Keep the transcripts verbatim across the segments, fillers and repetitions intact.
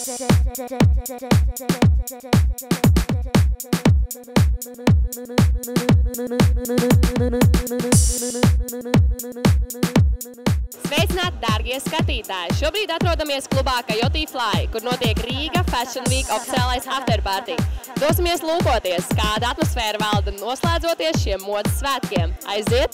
Sveicināti, dārgie skatītāji! Šobrīd atrodamies klubā Coyote Fly, kur notiek Rīga Fashion Week oficiālais afterparty. Dosimies lūkoties, kāda atmosfēra valda noslēdzoties šiem modes svētkiem. Aiziet!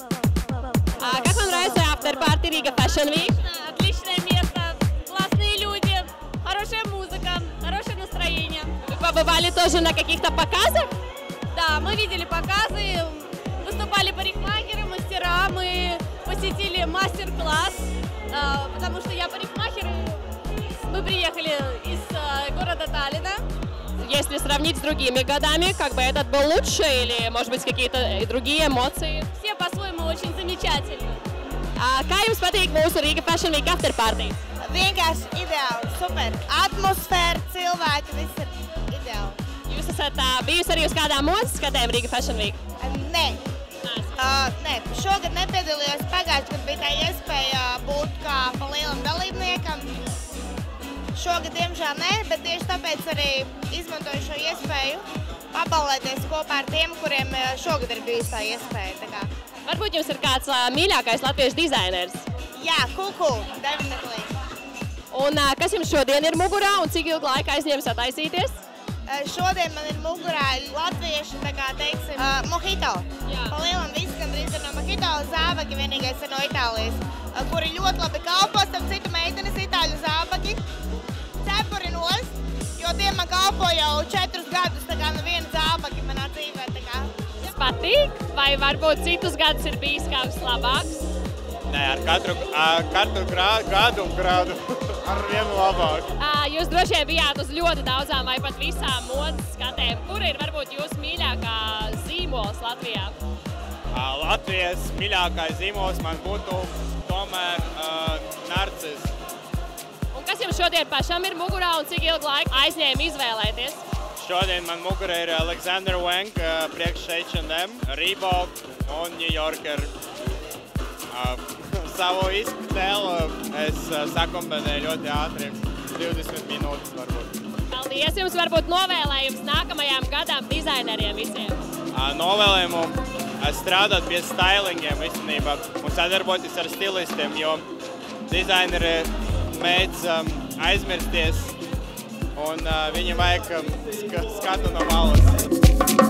Как вам нравится afterparty Riga Fashion Week? Отличное место, классные люди, хорошая музыка, хорошее настроение. Вы побывали тоже на каких-то показах? Да, мы видели показы, выступали парикмахеры, мастера, мы посетили мастер-класс, потому что я парикмахер, мы приехали из города Таллина. Если сравнить с другими годами, как бы этот был лучше или, может быть, какие-то другие эмоции? Все по-своему очень замечательно. А, kā jums patīk mūsu Riga Fashion Week afterparty? Vienkārši ideāli, super. Atmosfēra, cilvēki, viss ir ideāli. Jūs esat uh, bijusi arī uz kādām modes skatēm Riga Fashion Week? Nē. Uh, nē, šogad nepiedalījos, pagājuši, kad bija tā iespēja būt kā pa lielam dalībniekam. Šogad, diemžēl, nē, bet tieši tāpēc arī izmantoju šo iespēju pabalēties kopā ar tiem, kuriem šogad ir bijusi tā iespēja. Tā kā. Varbūt jums ir kāds uh, mīļākais latviešu dizainers? Jā, Kuku, definitely. Un uh, kas jums šodien ir mugurā un cik ilgu laiku aizņems attaisīties? Uh, šodien man ir mugurā latviešu, tā kā teiksim, uh, mojito. Jā. Pa lielam viss gandrīz ir no mojito, zābaki vienīgais ir no Itālijas, uh, kuri ļoti labi kalpo, starp citu meitenes itāļu zābaki. Cepuri nost, jo tie man kalpo jau četrus gadus, tā kā neviena zābaki manā dzīvē. Tā kā. Tas patīk? Vai varbūt citus gadus ir bijis kāds labāks? Nē, ar katru, ar katru grādu, gadu un grādu ar vienu labāk. Jūs droši vien bijāt uz ļoti daudzām vai pat visām modes skatēm. Kur ir varbūt jūsu mīļākā zīmols Latvijā? Latvijas mīļākais zīmols man būtu tomēr uh, Narcis. Kas jums šodien pašam ir mugurā un cik ilgu laiku aizņēma izvēlēties? Šodien man mugurā ir Alexander Wang, priekš H and M, Reebok un New Yorker. Savu iztēlu es sakombinēju ļoti ātri, divdesmit minūtes varbūt. Paldies jums, varbūt novēlējums nākamajām gadām dizaineriem visiem. Novēlējumu strādāt pie stylingiem vispār un sadarboties ar stilistiem, jo dizaineri mēdz um, aizmirsties, un uh, viņam vajag um, sk skatu no malas.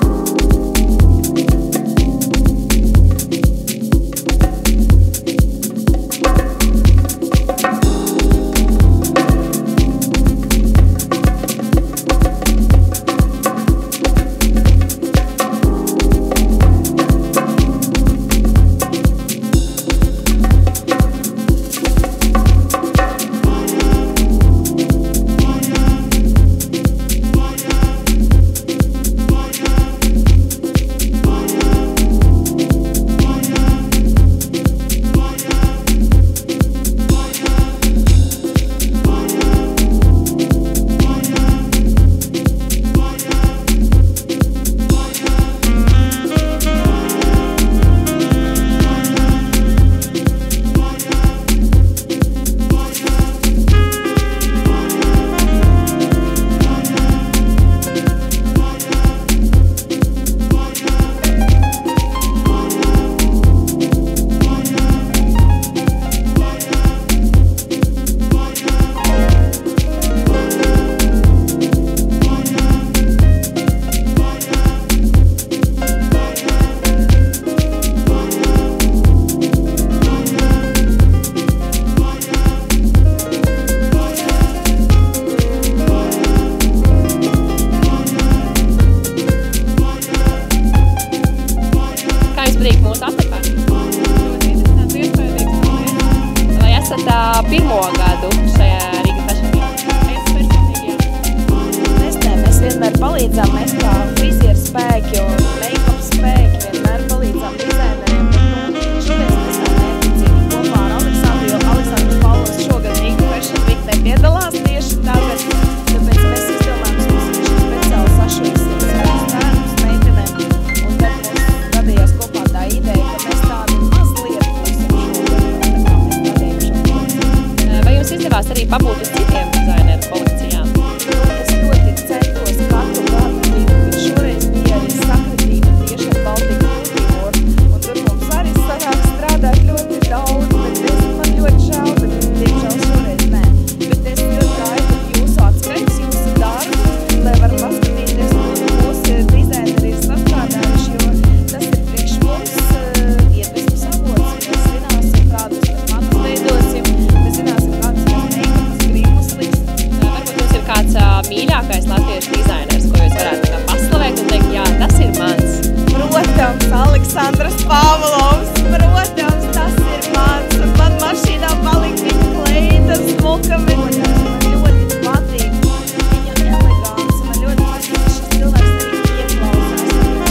mīļākais latviešu dizainers, ko jūs varētu tā paslavēt un teikt, jā, tas ir mans? Protams, Aleksandrs Pavlovs, protams, tas ir mans. Un man mašīnā palika viņa kleitas, smuka, man ļoti patīk. Viņa elegants, man ļoti patīk, šis cilvēks arī ieklausās.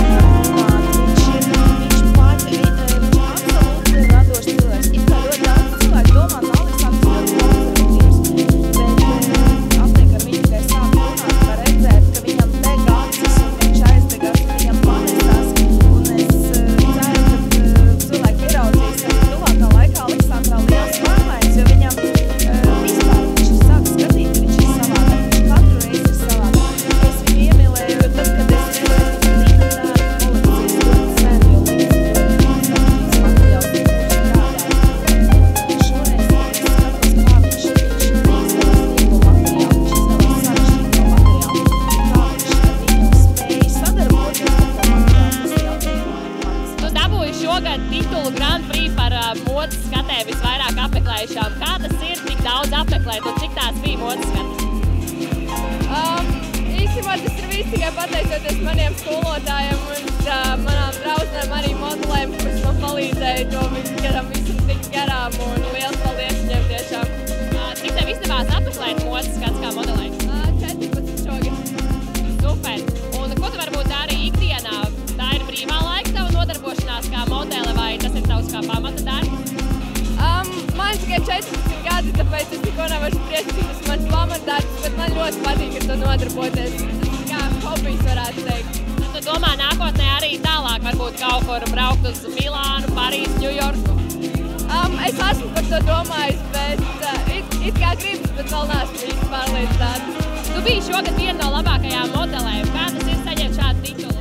Viņš ir, viņš pat, viņš absolūti radošs cilvēks. It kā ļoti daudz cilvēku domā, ka Aleksandrs ļoti konservatīvs, bet atliek ar viņu, ka es sāku runāt, var redzēt, ka viņam deg acis un viņš aizdegās, viņam panesās. Un es ceru, ka cilvēki ieraudzīs arī tuvākā laikā Aleksandrā liels pārmaiņas, jo viņam vispār viņš ir sāk skatīt, viņš ir savādāk, viņš katru reizi ir savādāk. Es viņu iemīlēju, jo tad, kad es redzēju viņa līdzdārbu kolekcijas ļoti sen, jo līdzdārbu materiāls, viņš strādāja. Un šoreiz, kad es skatos, kā viņš, viņš neizvēlas vieglu materiālu, viņš izvēlas sarežģīto materiālu. Kā viņš ar viņu spēja sadarboties ar to materiālu, tas jau ir. Tu dabūji šogad titulu Grand Prix par uh, modes skatē visvairāk apmeklējušām. Kā tas ir tik daudz apmeklēt un cik tās bija modes skatas? Um, īstenībā tas ir viss tikai pateicoties maniem skolotājiem un uh, manām draudzenēm arī modelēm, kas man palīdzēja to garam visu tik garām un liels paldies viņiem tiešām. Uh, cik tev izdevās apmeklēt modes skats kā modelē? Uh, četrpadsmit šogad. Super! Un ko tu varbūt dari ikdienā? Tā ir brīvā laika tava nodarbošanās kā modele vai tas ir tavs kā pamata darbs? Um, man tikai četrpadsmit gadi, tāpēc es neko nevaru spriest, cik tas mans pamatdarbs, bet man ļoti patīk ar to nodarboties. Tas ir kā hobijs, varētu teikt. Tu domā nākotnē arī tālāk varbūt kaut kur braukt uz Milānu, Parīzi, Ņujorku? Um, es esmu par to domājis, bet uh, it, it kā gribas, bet vēl neesmu īsti pārliecināta. Tu biji šogad viena no labākajām modelēm. Kā tas ir saņemt šādu titulu?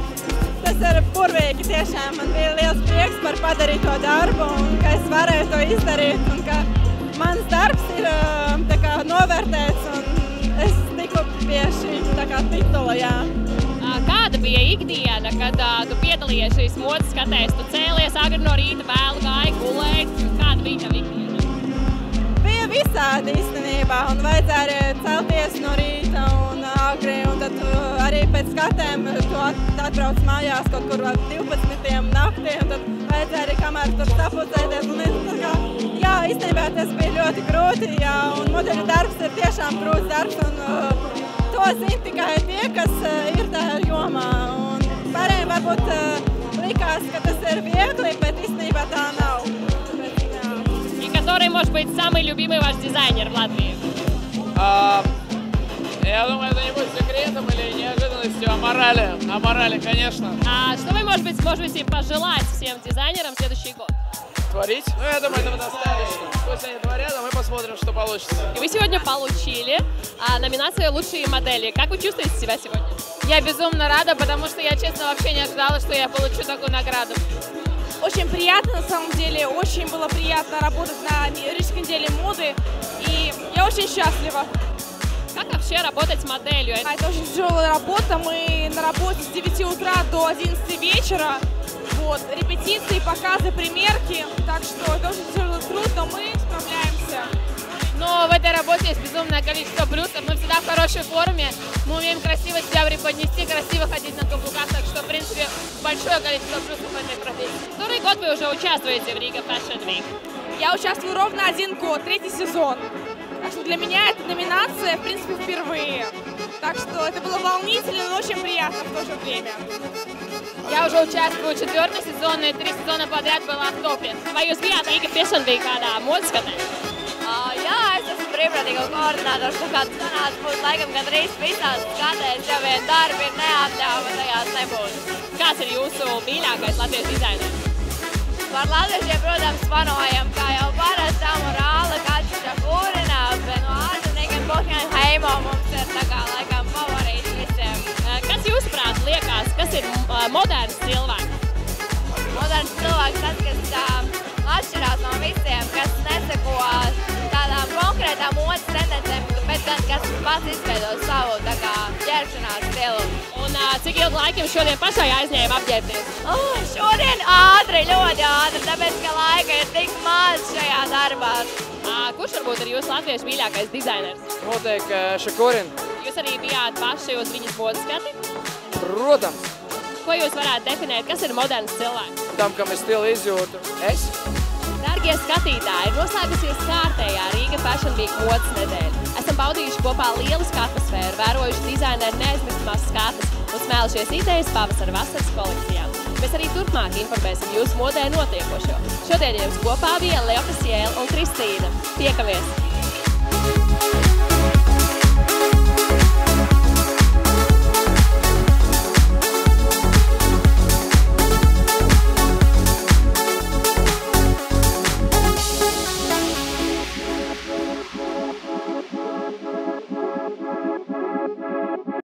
Tas ir burvīgi tiešām. Man bija liels prieks par padarīto darbu un ka es varēju to izdarīt un ka mans darbs ir tā kā novērtēts un es tiku pie šī tā kā titula, jā. Kāda bija ikdiena, kad uh, tu piedalījies šīs modes skatēs? Tu cēlies agri no rīta, vēlu gāji, gulēt? Kāda bija tava ikdiena? Bija visādi īstenībā un vajadzēja arī celties no rīta un agri un tad arī pēc skatēm tu atbrauc mājās kaut kur divpadsmitiem naktī un tad vajadzēja arī kamēr tur sapucēties un es tā kā, jā, īstenībā tas bija ļoti grūti, jā, un modeļu darbs ir tiešām grūts darbs un uh, to zin tikai tie, kas uh, ir tajā jomā un pārējiem varbūt uh, likās, ka tas ir viegli, bet īstenībā tā nav. И который может быть самый любимый ваш дизайнер в Латвии? А, я думаю, это не будет секретом или неожиданностью, а морали. О морали, конечно. А что вы, может быть, сможете пожелать всем дизайнерам в следующий год? Творить? Ну, я думаю, этого достаточно. Пусть они творят, а мы посмотрим, что получится. И вы сегодня получили а, номинацию «Лучшие модели». Как вы чувствуете себя сегодня? Я безумно рада, потому что я, честно, вообще не ожидала, что я получу такую награду. Очень приятно, на самом деле, очень было приятно работать на Рижской неделе моды, и я очень счастлива. Как вообще работать с моделью? Это очень тяжелая работа, мы на работе с девяти утра до одиннадцати вечера, вот, репетиции, показы, примерки, так что это очень тяжелый труд, но мы справляемся. Но в этой работе есть безумное количество плюсов, мы всегда в хорошей форме, мы умеем красиво себя преподнести, красиво ходить на каблуках, так что, в принципе, большое количество плюсов в этой профессии. Который год вы уже участвуете в Riga Fashion Week? Я участвую ровно один год, третий сезон. Так что для меня эта номинация, в принципе, впервые. Так что это было волнительно, но очень приятно в то же время. Я уже участвую четвертый сезон, и три сезона подряд была в topе. Vai jūs bijāt Riga Fashion Week kādā modes skatē? Uh, jā, es esmu brīvprātīgo koordinators, tā kā tas sanāca būt laikam gandrīz visās skatēs, ja vien darbi ir neatļāva, tajās nebūtu. Kāds ir jūsu mīļākais latviešu dizainers? Par latviešiem, protams, panojam, kā jau parasti, Amorāla, Kača Kurina, bet no ārzemniekiem Bohjan Heimo mums ir tā kā laikam favorīti visiem. Kas jūsuprāt liekas, kas ir moderns cilvēks? Moderns cilvēks tas, kas uh, atšķirās no visiem, kas neseko tādām konkrētām modes tendencēm, bet gan kas pats izveido savu tā kā ģērbšanās stilu. Un uh, cik ilgi laika jums šodien pašai aizņēma apģērbties? Oh, šodien ātri, ļoti ātri, tāpēc, ka laika ir tik maz šajā darbā. Uh, kurš varbūt ir jūsu latviešu mīļākais dizainers? Noteikti Šakurin. Jūs arī bijāt paši uz viņas modes skati? Protams, Ko jūs varētu definēt, kas ir moderns cilvēks? tam, kam es stilu izjūtu, es. Dargie skatītāji, ir noslēgusies kārtējā Rīga Fashion Week modes nedēļa. Esam baudījuši kopā lielisku atmosfēru, vērojuši dizaineru neaizmirstamās skatas un smēlušies idejas pavasara vasaras kolekcijām. Mēs arī turpmāk informēsim jūsu modē notiekošo. Šodien jums kopā bija Leofisiela un Kristīna. Tiekamies!